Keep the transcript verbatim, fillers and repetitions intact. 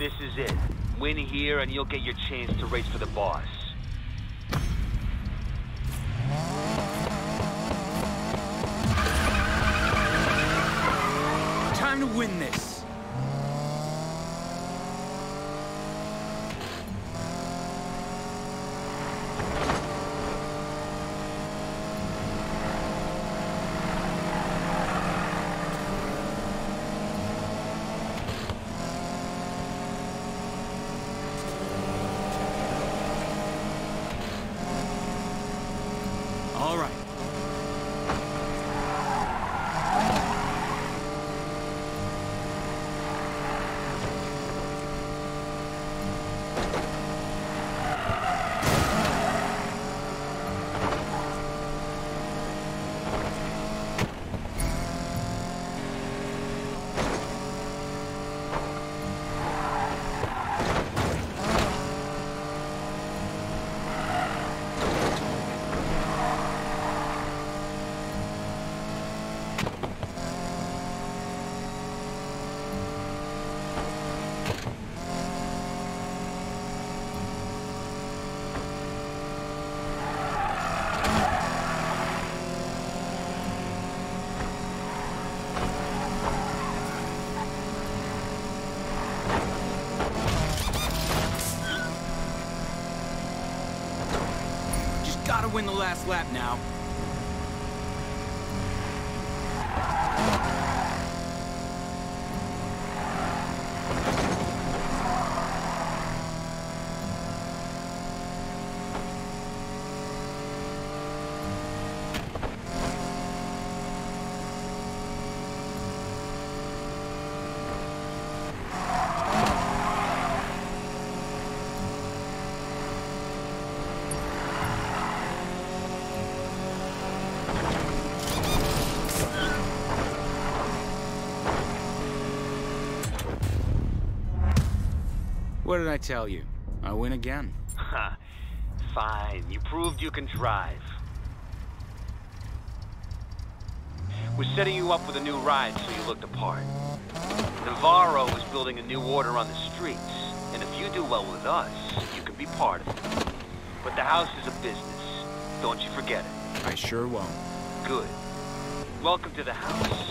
This is it. Win here and you'll get your chance to race for the boss. Time to win this. All right. Gotta win the last lap now. What did I tell you? I win again. Ha. Fine. You proved you can drive. We're setting you up with a new ride so you look the part. Navarro is building a new order on the streets, and if you do well with us, you can be part of it. But the house is a business. Don't you forget it. I sure won't. Good. Welcome to the house.